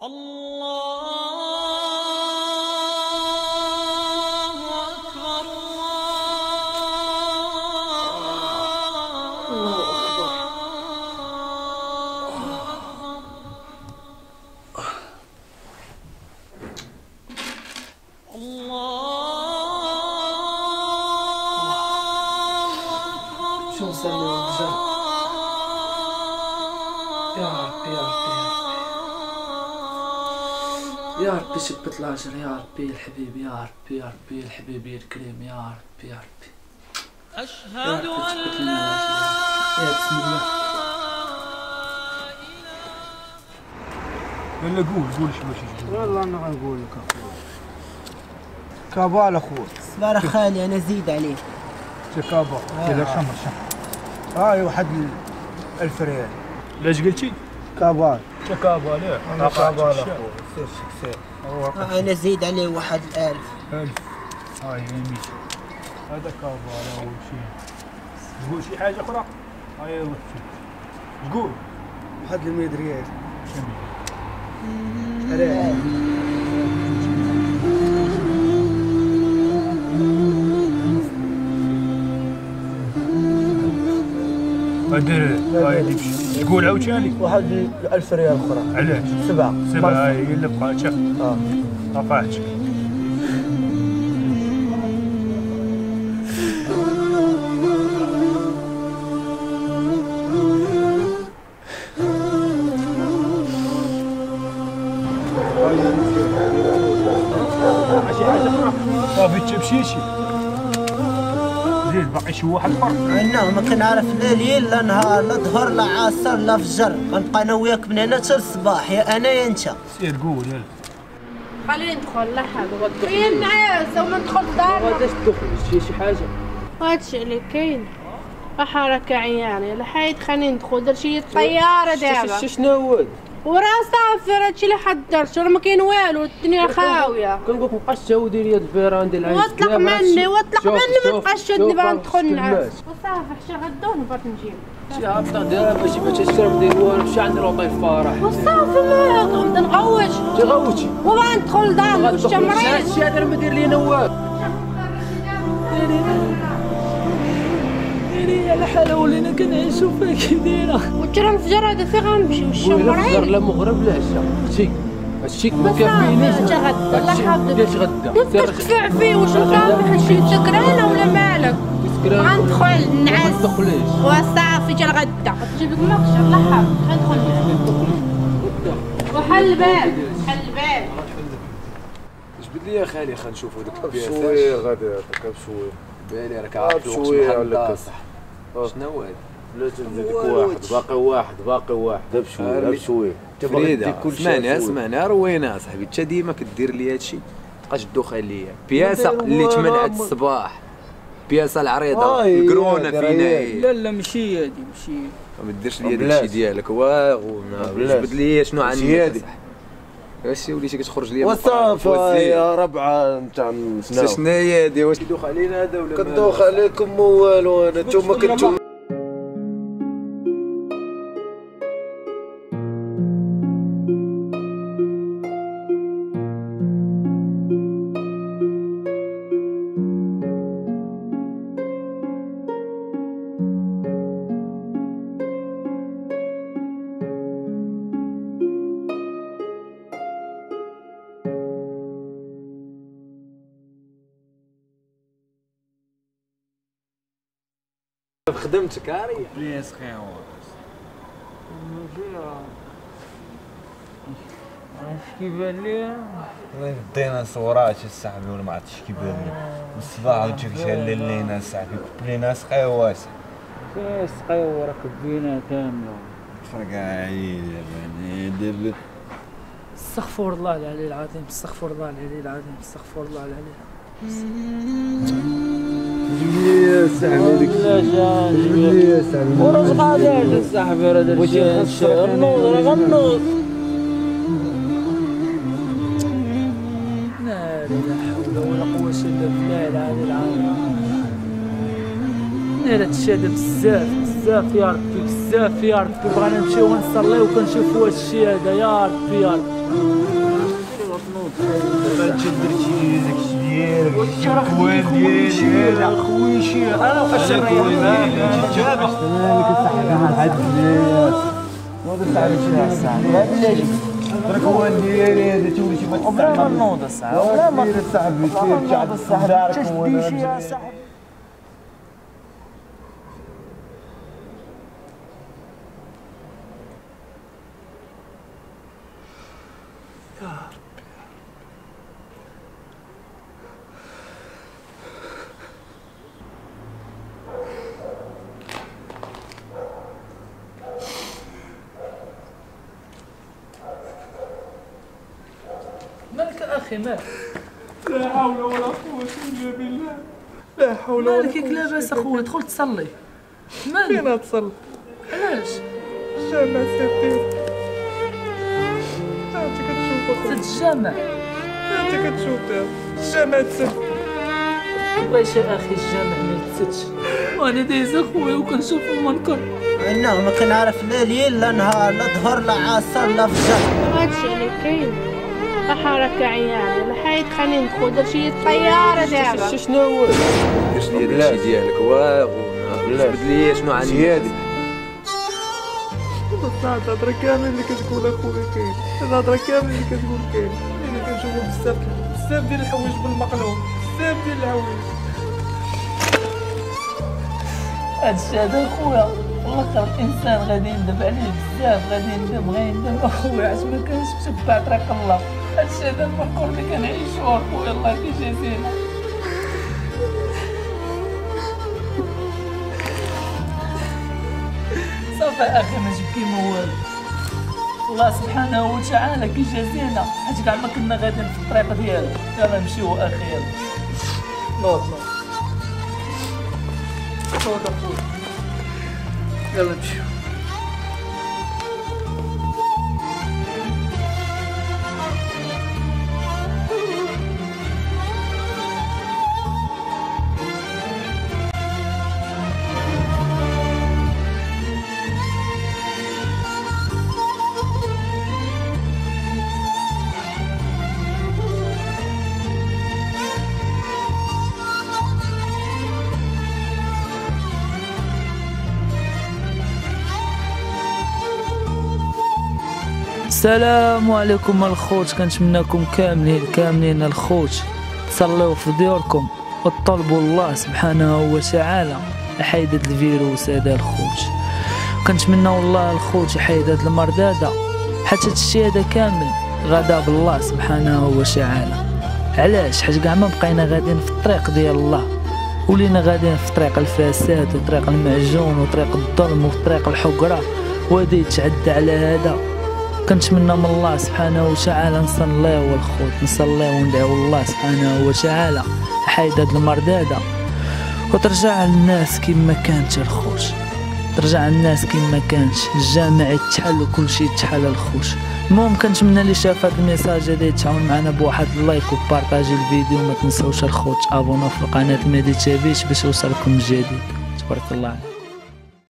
شو نسمي الرجال؟ يا ربي يا ربي يا ربي شبت الأجر، يا ربي الحبيب، يا ربي يا ربي الحبيبي الكريم، يا ربي يا ربي أشهد أن لا يا بسم الله. يلا قول شو باش تقول. والله انا غنقول لك اخويا كابال اخويا صباح خالي انا زيد عليه كابا كذا شمر هاي واحد 1000 ريال. لاش قلتي؟ كابال كابال ياك انا كابال اخويا سير انا زيد عليه واحد 1000. 1000 هاي 100 هذا كابال اول شيء. تقول شي حاجه اخرى؟ هاي روح شوف تقول واحد 100 ريال. جميل هادير هاي تمشي تقول عاوتاني واحد 1000 ريال اخرى. علاش؟ 7 هاي هي اللي بقات شاف رفعتك صافي تمشيشي زيد باقي شي واحد اخر. انا ما كنعرف لا ليل لا نهار لا ظهر لا عصر لا فجر، غنبقى انا وياك من هنا حتى الصباح، يا انا يا انت. سير قول يلا. خليني ندخل لا حاجه هي النعاسه وما ندخل دارنا. ما غاداش تدخل شي حاجة. هادشي اللي كاين حركه عياني لا حيد خليني ندخل درت شي طياره دابا. شنو هو؟ وراه صافي هادشي اللي حضرت راه ما كاين والو الدنيا خاويه. كنقولك مابقاش تهودي لي الفيران ديال العيش. واطلق مني واطلق مني ما تبقاش تشدني باغا ندخل نعس. وصافي حتى غدا ونبات نجيب. شي هابطة دابا شي باش تشرب ندير والو مشى عند الوطي الفرح. وصافي مالك غنبدا نغوت. تغوتي وباغا ندخل دار واش انت مريض. هادشي هذا ما دير لينا والو. ديري على حالة ولينا كنعيشو فيها كي دايرة. وترى الفجر هذا فين غنمشي واش مريض. لا مغرب لا عشاء اختي هادشي ما كافينيش. حتى غدا الله يحفظك. كيفاش غدا؟ كيفاش تدفع فيه واش مصافي شي سكرانه ولا مالك؟ غندخل نعس. ما تدخليش وصافي جا الغدا تجيب لك مكشر الله يحفظك غندخل وحل الباب حل الباب. جبد لي يا خالي خلينا نشوفوا دوك البياسات. بشويه غادي يعطيك بشويه. بايني راك عارف الوقت بشويه شحال على ناقص. شنو هو هذا؟ لا تزيدك واحد باقي واحد بشويه فريده اسمعني روينا اصاحبي انت ديما كدير لي هادشي تبقاش تدوخ ليا. بياسه اللي تمنعت الصباح بياسه العريضه الكرونه فينا. لا ماشي هادي ماشي ما ديرش لي داكشي ديالك واغو جبد لي شنو عندي هادي واش وليتي كتخرج ليا وصافي يا ربعه نتاع شنو هي هادي واش كيدوخ علينا هذا ولا كدوخ عليكم مو والو انا نتوما كنتو خدمتك هاري بليس خير عرفت كيبان لي وين الديناصورات الصاحبي ولا ما عرفتش كيبان لي الصباح وجهك شال لينا صاحبي كبلينا سقيوات كاس سقيو راه كبينا كامله فرق عيد دابا استغفر الله العلي العظيم استغفر الله العلي العظيم استغفر الله العلي يا صاحبي يا صاحبي وراه غادي صاحبي راه درتي غنوض راه غنوض. لا حول ولا قوة الا بالله العلي العظيم. انا تشاد بزاف يا ربي بزاف يا ربي بغينا نمشيو ونصليو وكنشوفوا هادشي هذا يا ربي يا ربي. تشد درتي داكشي ديالك الكوان ديالي هذا خويا انا واشرب جابس انا كنصحك انا حد الناس وهذا صاحبي شي صاحبي بلاش الكوان ديالي هذا تولي شي ما عمرها ما نوض الصاحبي عمرها ما صاحبي سير تاع الصاحبي تشدي شي يا صاحبي مالك اخي مالك؟ لا حول ولا قوة الا بالله لا حول ولا مالك ياك لاباس اخويا دخل تصلي مالك؟ فين غتصلي؟ علاش؟ الجامع سديت انت كتشوف اخويا سد الجامع انت كتشوف دابا الجامع تسد بغيتش يا اخي الجامع ما يتسدش وانا دايز اخويا وكنشوف المنكر انه ما كنعرف لا ليل لا نهار لا ظهر لا عصر لا فجر هادشي اللي كاين حركة عياني لحيت خليني ندخل درت شي طيارة دابا شنو هو؟ درت لي داكشي ديالك واو جبد لي شنو عندي هادي الهضره كامل اللي كتقول اخويا كاين الهضره كامل اللي كتقول كاين انا كنشوفو بزاف ديال الحوايج بالمقلوب بزاف ديال الحوايج هادشي هذا اخويا والاخر الانسان غادي يندم عليه بزاف غادي يندم اخويا علاش ما كانش متبع طريق الله هادشي هذا الفقر اللي كنعيشو اخويا الله كيجازينا صافي اخي ما جبكي ما والو الله سبحانه وتعالى كيجازينا حيت كاع ما كنا غاديين في الطريق ديالو يلا نمشيو اخي يلا نوض اخويا يلا نمشيو السلام عليكم الخوت كنتمناكم كاملين الخوت تصليو في ديوركم وطلبوا الله سبحانه وتعالى يحيد هاد الفيروس هذا الخوت كنتمنى والله الخوت يحيد هاد المرض هذا حتى هادشي هذا كامل غدا بالله سبحانه وتعالى علاش حيت كاع ما بقينا غاديين في الطريق ديال الله ولينا غاديين في طريق الفساد وطريق المعجون وطريق الظلم وطريق الحقره وهذا يتعدى على هذا كنتمنى من الله سبحانه وتعالى نصليو الخوت نصليو وندعيو الله سبحانه وتعالى يحيد هاد المرض هذا وترجع الناس كما كانت الخوت ترجع الناس كما كانت الجامع يتحل وكل شيء يتحل الخوت المهم كنتمنى اللي شاف هاد الميساج هذا يتعاون معنا بواحد اللايك وبارطاجي الفيديو وما تنساوش الخوت ابوناو في القناه مهدي تيفيش باش يوصلكم الجديد تبارك الله عليك.